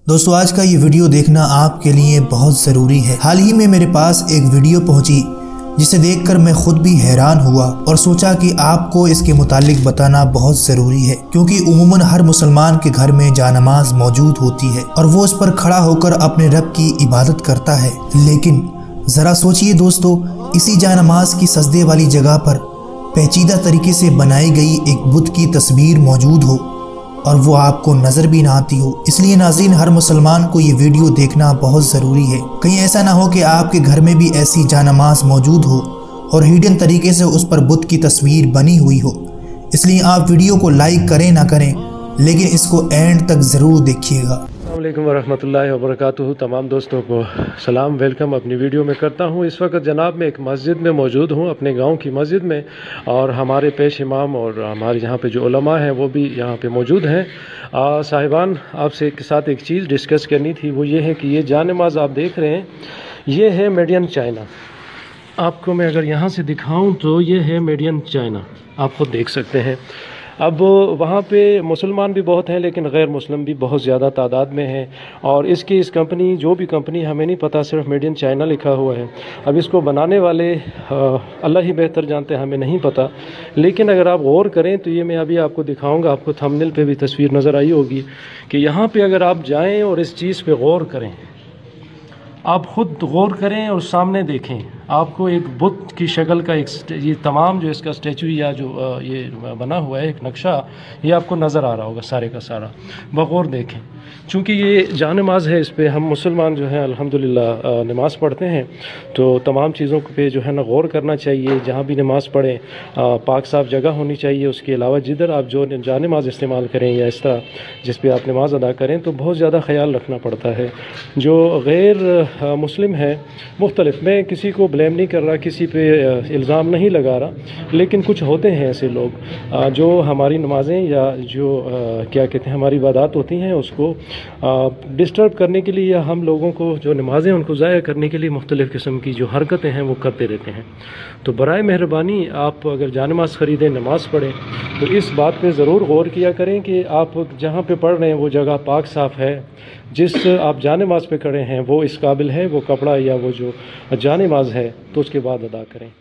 दोस्तों आज का ये वीडियो देखना आपके लिए बहुत ज़रूरी है। हाल ही में मेरे पास एक वीडियो पहुंची जिसे देखकर मैं खुद भी हैरान हुआ और सोचा कि आपको इसके मुतालिक बताना बहुत ज़रूरी है, क्योंकि उमूमन हर मुसलमान के घर में जानमाज मौजूद होती है और वो उस पर खड़ा होकर अपने रब की इबादत करता है। लेकिन ज़रा सोचिए दोस्तों, इसी जानमाज की सजदे वाली जगह पर पेचीदा तरीके से बनाई गई एक बुत की तस्वीर मौजूद हो और वो आपको नज़र भी ना आती हो। इसलिए नाज़रीन, हर मुसलमान को ये वीडियो देखना बहुत ज़रूरी है। कहीं ऐसा ना हो कि आपके घर में भी ऐसी जानमाज मौजूद हो और हिडन तरीके से उस पर बुत की तस्वीर बनी हुई हो। इसलिए आप वीडियो को लाइक करें ना करें, लेकिन इसको एंड तक ज़रूर देखिएगा। अस्सलाम वालेकुम वरहमतुल्लाहि वबरकातुहू। तमाम दोस्तों को सलाम, वेलकम अपनी वीडियो में करता हूँ। इस वक्त जनाब मैं एक मस्जिद में मौजूद हूँ, अपने गांव की मस्जिद में, और हमारे पेश इमाम और हमारे यहाँ पे जो उलमा हैं वो भी यहाँ पे मौजूद हैं। साहिबान, आपसे के साथ एक चीज़ डिस्कस करनी थी, वो ये है कि ये जान-ए-नमाज़ आप देख रहे हैं, ये है मेड इन चाइना। आपको मैं अगर यहाँ से दिखाऊँ तो ये है मेड इन चाइना, आप खुद देख सकते हैं। अब वहाँ पे मुसलमान भी बहुत हैं, लेकिन गैर मुस्लिम भी बहुत ज़्यादा तादाद में हैं। और इसकी इस कंपनी, जो भी कंपनी हमें नहीं पता, सिर्फ मेड इन चाइना लिखा हुआ है। अब इसको बनाने वाले अल्लाह ही बेहतर जानते हैं, हमें नहीं पता। लेकिन अगर आप गौर करें तो ये मैं अभी आपको दिखाऊंगा, आपको थंबनेल पे भी तस्वीर नज़र आई होगी कि यहाँ पे अगर आप जाएँ और इस चीज़ पे गौर करें, आप ख़ुद गौर करें और सामने देखें, आपको एक बुत की शक्ल का एक ये तमाम जो इसका स्टैचू या जो ये बना हुआ है एक नक्शा, ये आपको नज़र आ रहा होगा सारे का सारा। बगौर देखें, चूँकि ये जान-ए-नमाज़ है, इस पे हम मुसलमान जो हैं अल्हम्दुलिल्लाह नमाज़ पढ़ते हैं, तो तमाम चीज़ों पे जो है ना गौर करना चाहिए। जहाँ भी नमाज़ पढ़ें पाक साफ़ जगह होनी चाहिए। उसके अलावा जिधर आप जो जान-ए-नमाज़ इस्तेमाल करें या इस तरह जिस पे आप नमाज़ अदा करें, तो बहुत ज़्यादा ख़याल रखना पड़ता है। जो गैर मुस्लिम है मुख्तलिफ, मैं किसी को ब्लेम नहीं कर रहा, किसी पे इल्ज़ाम नहीं लगा रहा, लेकिन कुछ होते हैं ऐसे लोग जो हमारी नमाज़ें या जो क्या कहते हैं हमारी इबादत होती हैं उसको डिस्टर्ब करने के लिए, या हम लोगों को जो नमाज़ें उनको ज़ाया करने के लिए मुख्तलिफ़ किस्म की जो हरकतें हैं वो करते रहते हैं। तो बराए मेहरबानी आप अगर जान-ए-नमाज़ ख़रीदें, नमाज़ पढ़ें, तो इस बात पे ज़रूर गौर किया करें कि आप जहाँ पे पढ़ रहे हैं वो जगह पाक साफ़ है, जिस आप जान-ए-नमाज़ पे खड़े हैं वो इस काबिल है, वो कपड़ा या वो जो जान-ए-नमाज़ है तो उसके बाद अदा करें।